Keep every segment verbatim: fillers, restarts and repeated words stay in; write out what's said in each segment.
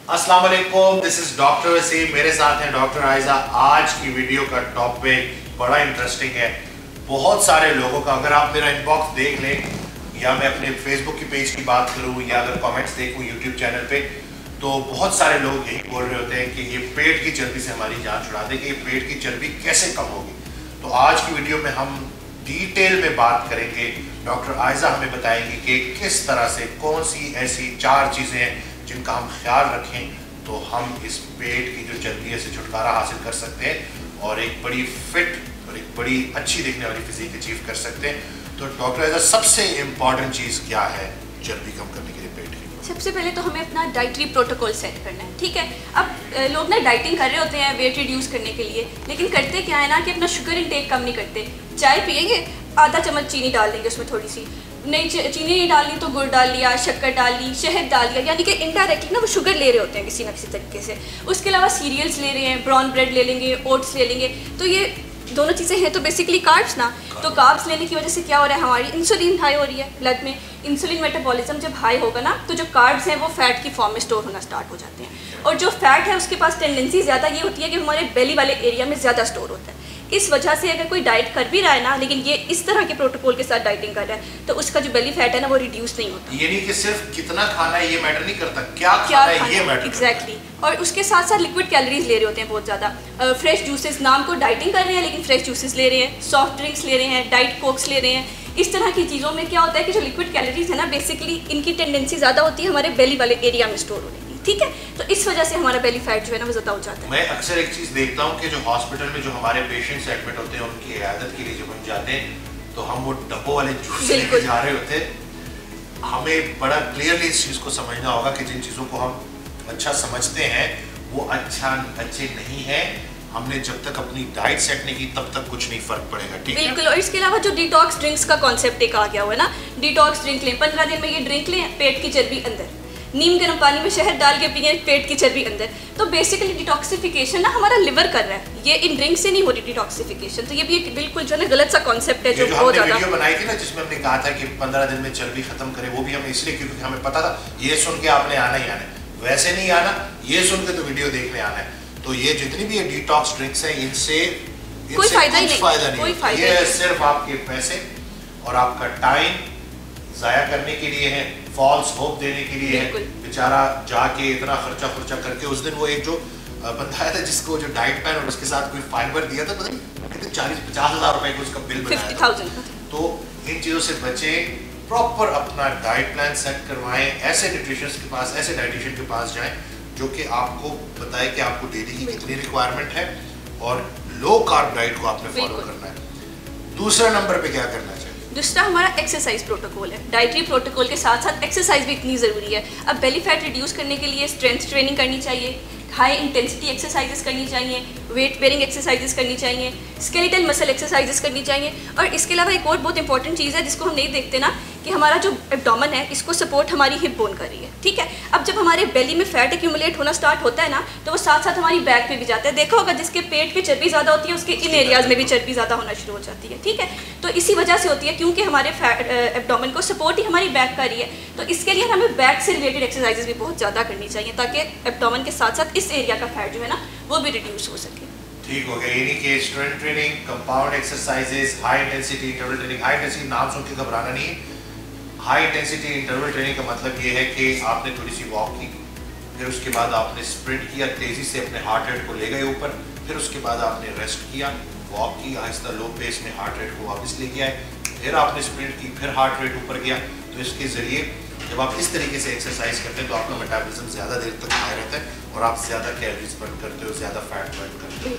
अस्सलाम वालेकुम, this is doctor Wasim, मेरे साथ हैं डॉक्टर आयजा। आज की वीडियो का टॉपिक बड़ा इंटरेस्टिंग है। बहुत सारे लोगों का, अगर आप मेरा इनबॉक्स देख लें या मैं अपने फेसबुक की पेज की बात करूं या अगर कमेंट्स देखूं यूट्यूब चैनल पे, तो बहुत सारे लोग यही बोल रहे होते हैं कि ये पेट की चर्बी से हमारी जान छुड़ा दे, कि ये पेट की चर्बी कैसे कम होगी। तो आज की वीडियो में हम डिटेल में बात करेंगे। डॉक्टर आयजा हमें बताएंगे कि किस तरह से, कौन सी ऐसी चार चीज़ें हैं जिनका हम ख्याल रखें तो हम इस पेट की जो चर्बी है से छुटकारा हासिल कर सकते हैं और एक बड़ी फिट और एक बड़ी अच्छी दिखने वाली फिजिक अचीव कर सकते हैं। तो डॉक्टर आयजा, सबसे इम्पॉर्टेंट चीज़ क्या है चर्बी कम करने के लिए पेट की? सबसे पहले तो हमें अपना डाइटरी प्रोटोकॉल सेट करना है, ठीक है। अब लोग ना डाइटिंग कर रहे होते हैं वेट रिड्यूस करने के लिए, लेकिन करते क्या है ना कि अपना शुगर इंटेक कम नहीं करते। चाय पिएंगे, आधा चम्मच चीनी डाल देंगे उसमें, थोड़ी सी नहीं चीनी नहीं डालनी तो गुड़ डाल लिया, शक्कर डाल ली, शहद डाल लिया, यानी कि इनडायरेक्टली ना वो शुगर ले रहे होते हैं किसी ना किसी तरीके से। उसके अलावा सीरियल्स ले रहे हैं, ब्राउन ब्रेड ले लेंगे, ओट्स ले लेंगे, तो ये दोनों चीज़ें हैं तो बेसिकली कार्ब्स ना। तो कार्ब्स लेने की वजह से क्या हो रहा है, हमारी इंसुलिन हाई हो रही है ब्लड में। इंसुलिन मेटाबॉलिज्म जब हाई होगा ना तो जो कार्ब्स हैं वो फैट की फॉर्म में स्टोर होना स्टार्ट हो जाते हैं, और जो फैट है उसके पास टेंडेंसी ज़्यादा ये होती है कि हमारे बेली वाले एरिया में ज़्यादा स्टोर होता है। इस वजह से अगर कोई डाइट कर भी रहा है ना, लेकिन ये इस तरह के प्रोटोकॉल के साथ डाइटिंग कर रहा है, तो उसका जो बेली फैट है ना वो रिड्यूस नहीं होता। ये नहीं कि सिर्फ कितना खाना है ये मैटर नहीं करता, क्या खाना है ये मैटर। एग्जैक्टली। और उसके साथ साथ लिक्विड कैलोरीज ले रहे होते हैं बहुत ज़्यादा। फ्रेश जूसेस, नाम को डाइटिंग कर रहे हैं लेकिन फ्रेश जूसेस ले रहे हैं, सॉफ्ट ड्रिंक्स ले रहे हैं, डाइट कोक्स ले रहे हैं। इस तरह की चीज़ों में क्या होता है कि जो लिक्विड कैलोरीज है ना, बेसिकली इनकी टेंडेंसी ज़्यादा होती है हमारे बेली वाले एरिया में स्टोर होने की, ठीक है। तो इस वजह से हमारा बेली फैट जो है ना वो ज़्यादा हो जाता है। मैं अक्सर एक चीज़ देखता हूँ कि जो हॉस्पिटल में जो हमारे पेशेंट्स एडमिट होते हैं उनकी इयादत के लिए जब हम जाते हैं तो हम वो डब्बों वाले जूस लेके जा रहे होते हैं। हमें बड़ा क्लियरली इस चीज़ को समझना होगा कि जिन चीज़ों को हम अच्छा समझते हैं वो अच्छा अच्छे नहीं है। हमने जब तक अपनी डाइट सेट नहीं की तब तक कुछ नहीं फर्क पड़ेगा, ठीक है। बिल्कुल। और इसके अलावा जो डिटॉक्स ड्रिंक्स का कॉन्सेप्ट एक आ गया हुआ है ना, डिटॉक्स ड्रिंक लें, पंद्रह दिन में ये ड्रिंक लें, पेट की चर्बी अंदर, नीम गर्म पानी में शहद डाल के पिए, पेट की चर्बी अंदर। तो बेसिकली डिटॉक्सिफिकेशन ना हमारा लिवर कर रहा है, ये इन ड्रिंक से नहीं हो रही डिटॉक्सिफिकेशन। तो ये भी एक बिल्कुल जो है ना गलत सा कॉन्सेप्ट है जो बहुत ज्यादा। वीडियो बनाई थी ना जिसमें हमने कहा था कि पंद्रह दिन में चर्बी खत्म करें, वो भी हमने इसलिए क्योंकि हमें पता था ये सुन के आपने आना ही आना है, वैसे नहीं आना, ये सुन के तो वीडियो देखने आना है। तो ये जितनी भी ये डिटॉक्स ड्रिंक्स हैं इनसे कोई फायदा ही नहीं, फायदा नहीं, कोई फायदा ये नहीं। सिर्फ आपके पैसे और आपका टाइम जाया करने के लिए है, फॉल्स होप देने के लिए है। बेचारा जाके इतना खर्चा खर्चा करके, उस दिन वो एक जो बंदा आया था जिसको जो डाइट प्लान और उसके साथ कोई फाइबर दिया था, पता नहीं कितने चालीस पचास हजार रुपए का उसका बिल बनाया था। तो इन चीज़ों से बचे, प्रॉपर अपना डाइट प्लान सेट करवाएं, ऐसे न्यूट्रिशनिस्ट के पास, ऐसे डाइटिशियन के पास जाएं जो कि आपको बताए कि आपको डेली की कितनी रिक्वायरमेंट है और लो कार्ब डाइट को आपने फॉलो करना है। दूसरा नंबर पे क्या करना चाहिए? दूसरा हमारा एक्सरसाइज प्रोटोकॉल है। डाइटरी प्रोटोकॉल के साथ साथ एक्सरसाइज भी इतनी ज़रूरी है। अब बेली फैट रिड्यूस करने के लिए स्ट्रेंथ ट्रेनिंग करनी चाहिए, हाई इंटेंसिटी एक्सरसाइजेस करनी चाहिए, वेट बेरिंग एक्सरसाइजेस करनी चाहिए, स्केलेटल मसल एक्सरसाइजेस करनी चाहिए। और इसके अलावा एक और बहुत इंपॉर्टेंट चीज़ है जिसको हम नहीं देखते ना, कि हमारा जो एब्डोमेन है इसको सपोर्ट हमारी हिप बोन कर रही है, ठीक है। अब जब हमारे बेली में फैट एक्यूमुलेट होना स्टार्ट होता है ना, तो वो साथ साथ हमारी बैक पे भी जाता है। देखा होगा जिसके पेट पे चर्बी ज़्यादा होती है उसके इन एरियाज़ में भी चर्बी ज़्यादा होना शुरू हो जाती है, ठीक है। तो इसी वजह से होती है क्योंकि हमारे एब्डोमेन को सपोर्ट ही हमारी बैक कर रही है। तो इसके लिए हमें बैक से रिलेटेड एक्सरसाइजेज भी बहुत ज़्यादा करनी चाहिए ताकि एब्डोमेन के साथ साथ इस एरिया का फैट जो है ना वो भी रिड्यूस हो सके। ठीक हो गया, यानी कि strength training, compound exercises, high intensity interval training. High intensity नाम सुन के घबराना नहीं है। हाई इंटेंसिटी इंटरवल ट्रेनिंग का मतलब ये है कि आपने थोड़ी सी वॉक की, फिर उसके बाद आपने स्प्रिंट किया, तेज़ी से अपने हार्ट रेट को ले गए ऊपर, फिर उसके बाद आपने रेस्ट किया, वॉक की, आहिस्ता लो पेस में हार्ट रेट को वापस ले गया है, फिर आपने स्प्रिंट की, फिर हार्ट रेट ऊपर गया। तो इसके ज़रिए जब आप इस तरीके से एक्सरसाइज करते हैं तो आपका मेटाबॉलिज्म ज़्यादा देर तक हाई रहता है और आप ज़्यादा कैलोरीज बर्न करते हो, ज़्यादा फैट बर्न करते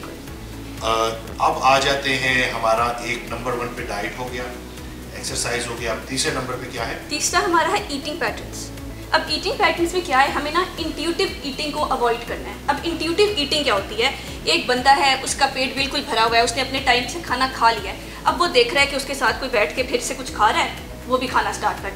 हो। अब आ जाते हैं हमारा एक नंबर वन पे डाइट हो गया, एक्सरसाइज हो गया। अब तीसरे नंबर पे क्या है? तीसरा हमारा है ईटिंग पैटर्न्स। अब ईटिंग पैटर्न्स में क्या है, हमें ना इंट्यूटिव ईटिंग को अवॉइड करना है। अब इंट्यूटिव ईटिंग क्या होती है, एक बंदा है उसका पेट बिल्कुल भरा हुआ है, उसने अपने टाइम से खाना खा लिया है, अब वो देख रहा है कि उसके साथ कोई बैठ के फिर से कुछ खा रहा है, वो भी खाना स्टार्ट कर दे।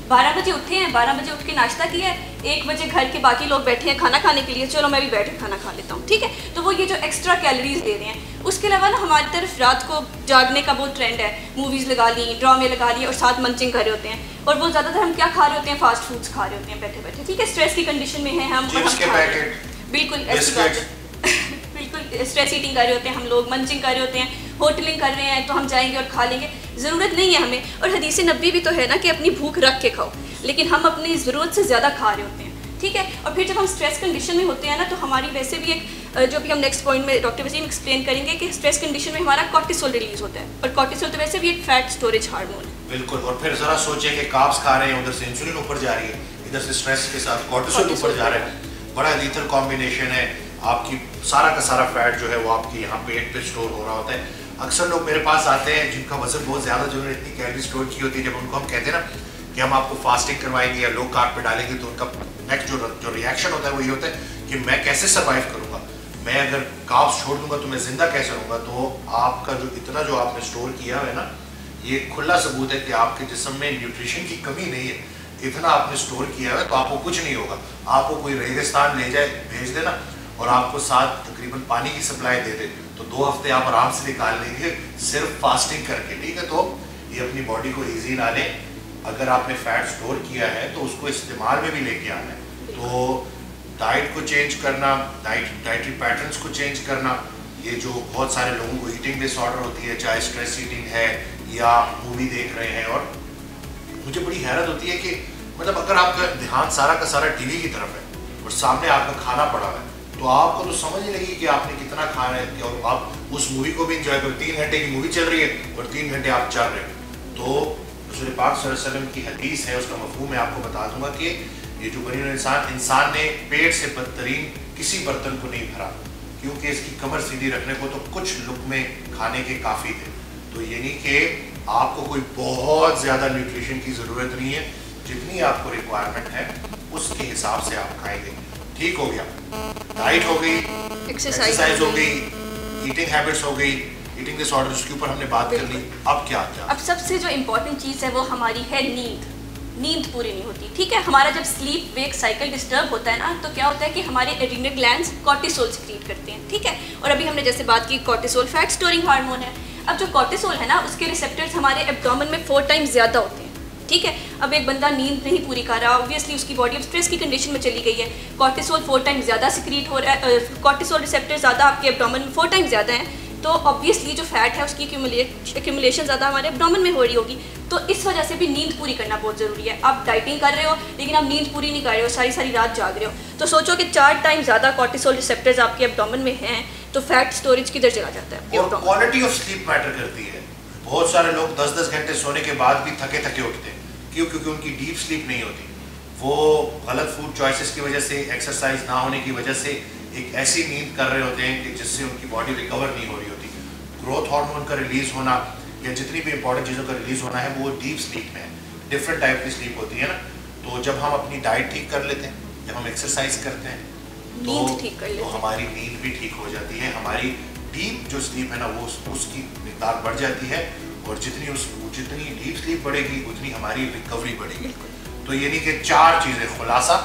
बारह बजे उठे हैं, बारह बजे उठ के नाश्ता किया है, एक बजे घर के बाकी लोग बैठे हैं खाना खाने के लिए, चलो मैं भी बैठ के खाना खा लेता हूँ, ठीक है। तो वो ये जो एक्स्ट्रा कैलोरीज ले रहे हैं। उसके अलावा ना हमारी तरफ रात को जागने का बहुत ट्रेंड है, मूवीज़ लगा ली, ड्रामे लगा लिए और साथ मंचिंग कर रहे होते हैं। और वो ज़्यादातर हम क्या खा रहे होते हैं, फास्ट फूड्स खा रहे होते हैं बैठे बैठे, ठीक है। स्ट्रेस की कंडीशन में है हम, चिप्स के पैकेट, बिल्कुल ऐसी बात है बिल्कुल स्ट्रेस ईटिंग कर रहे होते हैं हम लोग, मंचिंग कर रहे होते हैं, होटलिंग कर रहे हैं, तो हम जाएंगे और खा लेंगे। ज़रूरत नहीं है हमें। और हदीस नबी भी तो है ना कि अपनी भूख रख के खाओ, लेकिन हम अपनी ज़रूरत से ज़्यादा खा रहे होते हैं, ठीक है। और फिर जब हम स्ट्रेस कंडीशन में होते हैं ना, तो हमारी वैसे भी एक जो भी हम नेक्स्ट पॉइंट में डॉक्टर वसीम एक्सप्लेन करेंगे कि स्ट्रेस कंडीशन में हमारा कॉर्टिसोल रिलीज होता है, और कॉर्टिसोल तो वैसे भी एक फैट स्टोरेज हार्मोन है। बिल्कुल। और फिर ज़रा सोचें कि कार्ब्स खा रहे हैं, उधर से इंसुलिन ऊपर जा रही है, इधर से स्ट्रेस के साथ कॉर्टिसोल ऊपर जा रहा है, बड़ा लीथल कॉम्बिनेशन है। आपकी सारा का सारा फैट जो है वो आपकी यहाँ पेट पे स्टोर हो रहा होता है। अक्सर लोग मेरे पास आते हैं जिनका वजन बहुत ज़्यादा, जिन्होंने इतनी कैलोरी स्टोर की होती है, जब उनको हम कहते हैं ना कि हम आपको फास्टिंग करवाएंगे या लो कार्ब पे डालेंगे, तो उनका नेक्स्ट जो जो रिएक्शन होता है वो ये होता है कि मैं कैसे सर्वाइव करूँगा, मैं अगर कार्ब्स छोड़ दूंगा तो मैं जिंदा कैसे रहूँगा। तो आपका जो इतना जो आपने स्टोर किया है ना, ये खुला सबूत है कि आपके जिस्म में न्यूट्रिशन की कमी नहीं है, इतना आपने स्टोर किया है, तो आपको कुछ नहीं होगा। आपको कोई रेगिस्तान ले जाए, भेज देना, और आपको साथ तकरीबन पानी की सप्लाई दे दे, तो दो हफ्ते आप आराम से निकाल लेंगे सिर्फ फास्टिंग करके, ठीक है। तो ये अपनी बॉडी को ईजी ना लें। अगर आपने फैट स्टोर किया है तो उसको इस्तेमाल में भी लेके आना है। तो डाइट को चेंज करना, डाइट डाइटरी पैटर्न्स को चेंज करना, ये जो बहुत सारे लोगों को ईटिंग डिसऑर्डर होती है, चाहे स्ट्रेस ईटिंग है या मूवी देख रहे हैं, और मुझे बड़ी हैरत होती है कि मतलब अगर आपका ध्यान सारा का सारा टीवी की तरफ है और सामने आपका खाना पड़ा है, तो आपको तो समझ नहीं लगी कि आपने कितना खाना है, और आप उस मूवी को भी इंजॉय करो। तीन घंटे की मूवी चल रही है और तीन घंटे आप चल रहे हो। तो रसूल पाक सल्लल्लाहु अलैहि वसल्लम की हदीस है, उसका मफ़हूम मैं आपको बता दूंगा कि ये जो बनी इंसान इंसान ने पेट से बदतरीन किसी बर्तन को नहीं भरा, क्योंकि इसकी कमर सीधी रखने को तो कुछ लुक़्मे खाने के काफ़ी थे। तो यानी कि आपको कोई बहुत ज़्यादा न्यूट्रिशन की ज़रूरत नहीं है, जितनी आपको रिक्वायरमेंट है उसके हिसाब से आप खाएंगे। ठीक हो गया, डाइट हो गई, एक्सरसाइज हो गई, ईटिंग हैबिट्स हो गई, ईटिंग डिसऑर्डर्स के ऊपर हमने बात कर ली। अब क्या क्या अब सबसे जो इम्पोर्टेंट चीज़ है वो हमारी है नींद। नींद पूरी नहीं होती, ठीक है। हमारा जब स्लीप वेक साइकिल डिस्टर्ब होता है ना, तो क्या होता है कि हमारे एड्रीनल ग्लैंड्स कॉर्टिसोल सिक्रीट करते हैं, ठीक है। और अभी हमने जैसे बात की, कॉर्टिसोल फैट स्टोरिंग हार्मोन है। अब जो कॉर्टिसोल है ना, उसके रिसेप्टर्स हमारे एब्डोमेन में फोर टाइम्स ज़्यादा होते हैं, ठीक है। अब एक बंदा नींद नहीं पूरी कर रहा, ऑब्वियसली उसकी बॉडी अब स्ट्रेस की कंडीशन में चली गई है, कॉर्टिसोल फोर टाइम्स ज़्यादा सिक्रीट हो रहा है, कॉर्टिसोल रिसेप्टर ज़्यादा आपके एब्डोमेन में फोर टाइम्स ज़्यादा हैं, तो ऑब्वियसली जो फैट है उसकी एक्यूमुलेशन ज़्यादा हमारे एब्डोमेन में हो रही होगी। तो इस वजह से भी नींद पूरी करना बहुत ज़रूरी है। आप डाइटिंग कर रहे हो लेकिन आप नींद पूरी नहीं कर रहे हो, सारी सारी रात जाग रहे हो, तो सोचो कि चार टाइम ज़्यादा कॉर्टिसोल रिसेप्टर्स आपके एब्डोमेन में हैं, तो फैट स्टोरेज किधर चला जाता है। और क्वालिटी ऑफ स्लीप मैटर करती है। बहुत सारे लोग दस दस घंटे सोने के बाद भी थके थके उठते हैं, क्यों? क्योंकि उनकी डीप स्लीप नहीं होती। वो गलत फूड चॉइसेस की वजह से, एक्सरसाइज ना होने की वजह से एक ऐसी नींद कर रहे होते हैं कि जिससे उनकी बॉडी रिकवर नहीं हो रही होती। ग्रोथ हार्मोन का रिलीज होना या जितनी भी इंपॉर्टेंट चीज़ों का रिलीज होना है वो डीप स्लीप में है। डिफरेंट टाइप की स्लीप होती है ना। तो जब हम अपनी डाइट ठीक कर लेते हैं, जब हम एक्सरसाइज करते हैं, तो, ठीक कर तो हमारी नींद भी ठीक हो जाती है। हमारी डीप जो स्लीप है ना, वो उसकी मिकदार बढ़ जाती है, और जितनी उस जितनी डीप स्लीप बढ़ेगी उतनी हमारी रिकवरी बढ़ेगी। तो यानी कि चार चीज़ें, खुलासा,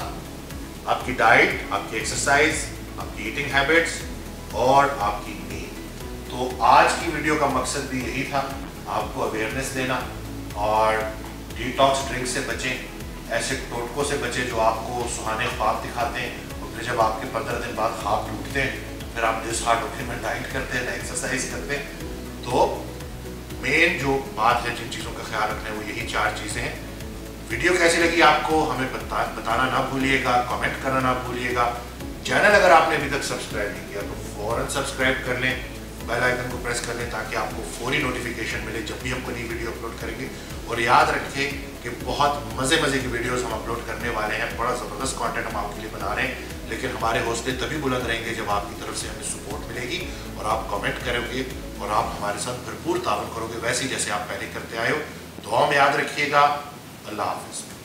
आपकी डाइट, आपकी एक्सरसाइज, आपकी ईटिंग हैबिट्स और आपकी नींद। तो आज की वीडियो का मकसद भी यही था, आपको अवेयरनेस देना और डिटॉक्स ड्रिंक से बचें, ऐसे टोटकों से बचें जो आपको सुहाने ख्वाब दिखाते हैं, और फिर जब आपके पंद्रह दिन बाद ख्वाब टूटते हैं तो फिर आप डिसहार्ट होकर में डाइट करते हैं, ना एक्सरसाइज करते हैं। तो मेन जो बात है, जिन चीज़ों का ख्याल रखना है, वो यही चार चीज़ें हैं। वीडियो कैसी लगी आपको हमें बता, बताना ना भूलिएगा, कमेंट करना ना भूलिएगा। चैनल अगर आपने अभी तक सब्सक्राइब नहीं किया तो फ़ौरन सब्सक्राइब कर लें, बेल आइकन को प्रेस कर लें ताकि आपको फौरी नोटिफिकेशन मिले जब भी हम कोई नई वीडियो अपलोड करेंगे। और याद रखें कि बहुत मज़े मज़े की वीडियोस हम अपलोड करने वाले हैं, बड़ा ज़बरदस्त कंटेंट हम आपके लिए बना रहे हैं, लेकिन हमारे हौसले तभी बुलंद रहेंगे जब आपकी तरफ से हमें सपोर्ट मिलेगी और आप कमेंट करोगे और आप हमारे साथ भरपूर ताउन करोगे, वैसे ही जैसे आप पहले करते आए हो। दुआ में याद रखिएगा। अल्लाह हाफ़िज़।